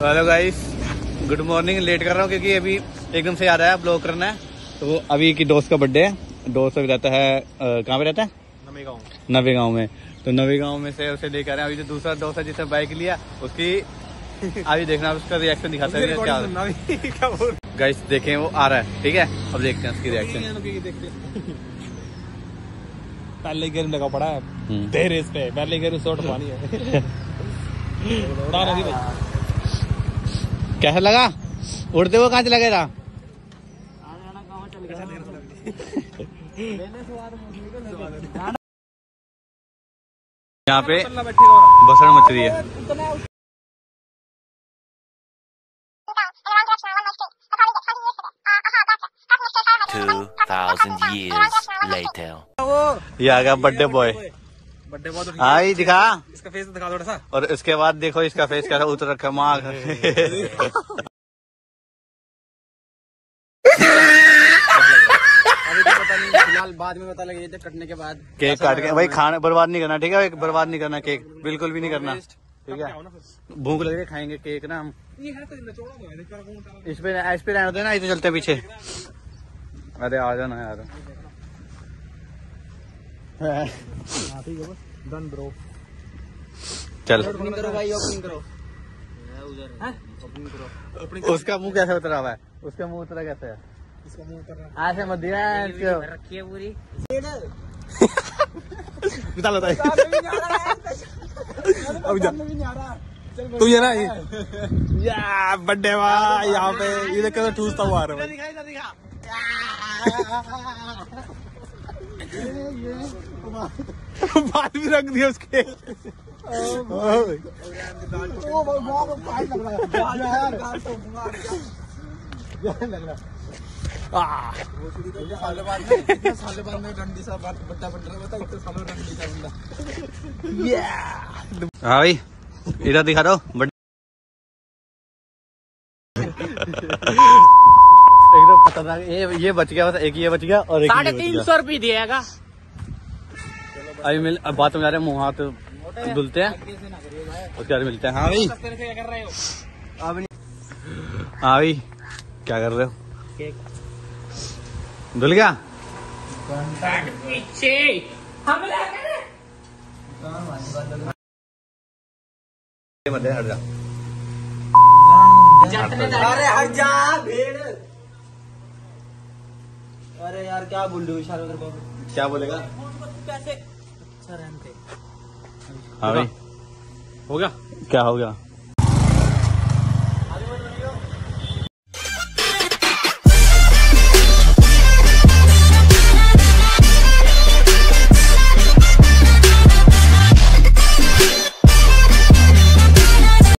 Hello guys, good morning. Late कर रहा हूँ क्योंकि अभी एकदम से याद आया ब्लॉग करना है। तो अभी की दोस्त का बर्थडे है। दोस्त अभी रहता है कहाँ पे रहता है? नवे गाँव में। तो नवे गाँव में से उसे लेकर आए। अभी जो दूसरा दोस्त है जिसने बाइक लिया उसकी अभी देखना, उसका रिएक्शन दिखाते हैं क्या। गाइस देखें, वो आ रहा है, ठीक है। अब देखते हैं उसकी रिएक्शन। पहले गेयर लगा पड़ा है तेरे इस पे, पहले गेयर शॉट पानी है। उड़ाना नहीं भाई। कैसा लगा? उड़ते हुए कहाँ चला गया था? यहाँ पे बसड़ मच रही है। ये आ गया बर्थडे बॉय। हाँ दिखा इसका फेस दिखा थोड़ा सा। और इसके बाद देखो इसका फेस कैसा उतर रखा माँ। फिलहाल बाद में पता लगे कटने के बाद। केक काट के भाई खाना बर्बाद नहीं करना, ठीक है? बर्बाद नहीं करना, केक बिल्कुल भी नहीं करना, ठीक है? भूख लग रही है, खाएंगे केक ना हम। इस पे रहने देना, इसे चलते पीछे। अरे आ जाना यार। Done bro. चल ओपनिंग करो भाई, ओपनिंग करो। उसका मुंह कैसे उतरा हुआ है? उसका मुंह उतरा कैसे है? इसका मुंह उतर रहा है। ऐसे मत दिया रखी है पूरी। बता लो तू ये ना या बर्थडे भाई यहाँ पे ये देख के ठूसता हुआ आ रहा है। बात भी रख दिया उसके। हाँ भाई इधर दिखा दो। एकदम खतरनाक। ये बच गया, बस एक ये बच गया और 350 रुपये दिएगा। अभी अब बात में जा रहे हैं, मुँह हाथ धुलते हैं उसके बाद मिलते हैं। हाँ भाई हाँ भाई क्या कर रहे हो? धुल गया? पीछे हमला करे। अरे हट जा भेड़। अरे यार क्या बोल रही हो? क्या बोलेगा? कैसे अच्छा रहते। हाँ भाई हो गया? क्या हो गया?